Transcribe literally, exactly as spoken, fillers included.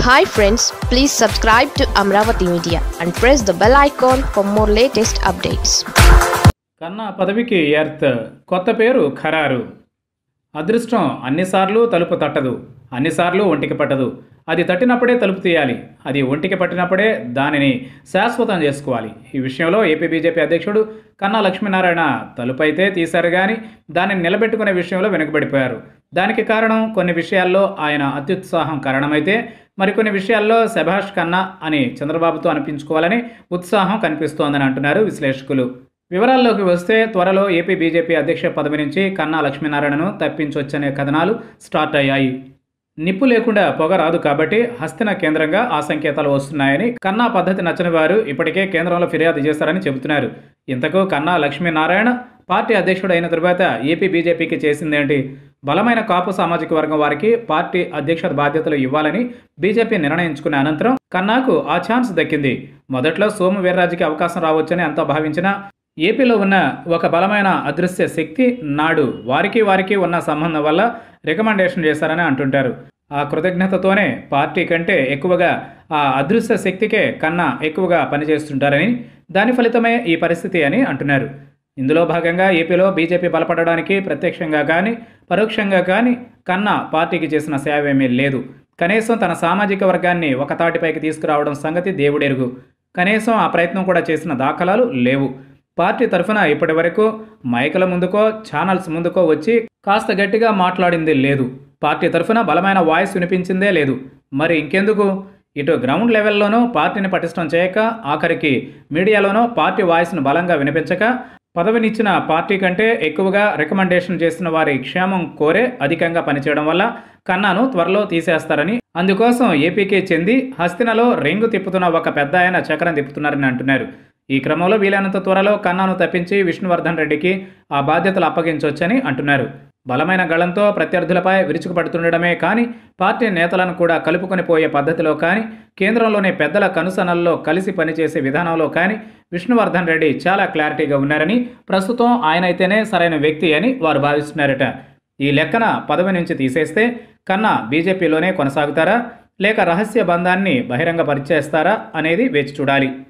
Hi friends, please subscribe to Amaravathi Media and press the bell icon for more latest updates. కన్నా పదవికి earth కొత్త పేరు ఖరారు. అదృష్టం అన్నిసార్లు తలుపు తట్టదు, అన్నిసార్లు ఒంటికి పట్టదు. అది తట్టినప్పుడే తలుపు తీయాలి, అది ఒంటికి పట్టినప్పుడే దానిని శాశ్వతం చేసుకోవాలి. ఈ విషయంలో ఏపీ బీజేపీ అధ్యక్షుడు కన్నా లక్ష్మీనారాయణ తలుపైతే తీశారు కానీ దానిని నిలబెట్టుకునే విషయంలో వెనుకబడిపోయారు. దానికి కారణం కొన్ని విషయాల్లో ఆయన అత్యుత్సాహం కారణమైతే, మరికొన్ని విషయాల్లో శభాష్ కన్నా అని చంద్రబాబుతో అనిపించుకోవాలని ఉత్సాహం కనిపిస్తోందని అంటున్నారు విశ్లేషకులు. వివరాల్లోకి వస్తే త్వరలో ఏపీ బీజేపీ అధ్యక్ష పదవి నుంచి కన్నా లక్ష్మీనారాయణను తప్పించొచ్చనే కథనాలు స్టార్ట్ అయ్యాయి. నిప్పు లేకుండా పొగ రాదు కాబట్టి హస్తిన కేంద్రంగా ఆ సంకేతాలు వస్తున్నాయని, కన్నా పద్ధతి నచ్చని వారు ఇప్పటికే కేంద్రంలో ఫిర్యాదు చేశారని చెబుతున్నారు. ఇంతకు కన్నా లక్ష్మీనారాయణ పార్టీ అధ్యక్షుడు అయిన తరువాత ఏపీ బీజేపీకి చేసిందేంటి? బలమైన కాపు సామాజిక వర్గం వారికి పార్టీ అధ్యక్ష బాధ్యతలు ఇవ్వాలని బీజేపీ నిర్ణయించుకున్న అనంతరం కన్నాకు ఆ ఛాన్స్ దక్కింది. మొదట్లో సోము వీర్రాజుకి అవకాశం రావచ్చని అంతా భావించినా ఏపీలో ఉన్న ఒక బలమైన అదృశ్య శక్తి నాడు వారికి వారికి ఉన్న సంబంధం వల్ల రికమెండేషన్ చేశారని అంటుంటారు. ఆ కృతజ్ఞతతోనే పార్టీ కంటే ఎక్కువగా ఆ అదృశ్య శక్తికే కన్నా ఎక్కువగా పనిచేస్తుంటారని, దాని ఫలితమే ఈ పరిస్థితి అని అంటున్నారు. ఇందులో భాగంగా ఏపీలో బీజేపీ బలపడడానికి ప్రత్యక్షంగా కానీ పరోక్షంగా కానీ కన్నా పార్టీకి చేసిన సేవ ఏమీ లేదు. కనీసం తన సామాజిక వర్గాన్ని ఒక తాటిపైకి తీసుకురావడం సంగతి దేవుడెరుగు. కనీసం ఆ ప్రయత్నం కూడా చేసిన దాఖలాలు లేవు. పార్టీ తరఫున ఇప్పటి వరకు మైకుల ముందుకో ఛానల్స్ ముందుకో వచ్చి కాస్త గట్టిగా మాట్లాడింది లేదు. పార్టీ తరఫున బలమైన వాయిస్ వినిపించిందే లేదు. మరి ఇంకెందుకు? ఇటు గ్రౌండ్ లెవెల్లోనూ పార్టీని పటిష్టం చేయక, ఆఖరికి మీడియాలోనూ పార్టీ వాయిస్ను బలంగా వినిపించక, పదవినిచ్చిన పార్టీ కంటే ఎక్కువగా రికమెండేషన్ చేసిన వారి క్షేమం కోరే అధికంగా పనిచేయడం వల్ల కన్నాను త్వరలో తీసేస్తారని, అందుకోసం ఏపీకే చెంది హస్తినలో రింగు తిప్పుతున్న ఒక పెద్ద ఆయన చక్రం తిప్పుతున్నారని అంటున్నారు. ఈ క్రమంలో వీలైనంత త్వరలో కన్నాను తప్పించి విష్ణువర్ధన్ రెడ్డికి ఆ బాధ్యతలు అప్పగించవచ్చని అంటున్నారు. బలమైన గళంతో ప్రత్యర్థులపై విరుచుకుపడుతుండడమే కానీ, పార్టీ నేతలను కూడా కలుపుకొని పోయే పద్ధతిలో కానీ, కేంద్రంలోని పెద్దల కనుసనల్లో కలిసి పనిచేసే విధానంలో కానీ విష్ణువర్ధన్ రెడ్డి చాలా క్లారిటీగా ఉన్నారని, ప్రస్తుతం ఆయనైతేనే సరైన వ్యక్తి అని వారు భావిస్తున్నారట. ఈ లెక్కన పదవి నుంచి తీసేస్తే కన్నా బీజేపీలోనే కొనసాగుతారా, లేక రహస్య బంధాన్ని బహిరంగ పరిచేస్తారా అనేది వేచి చూడాలి.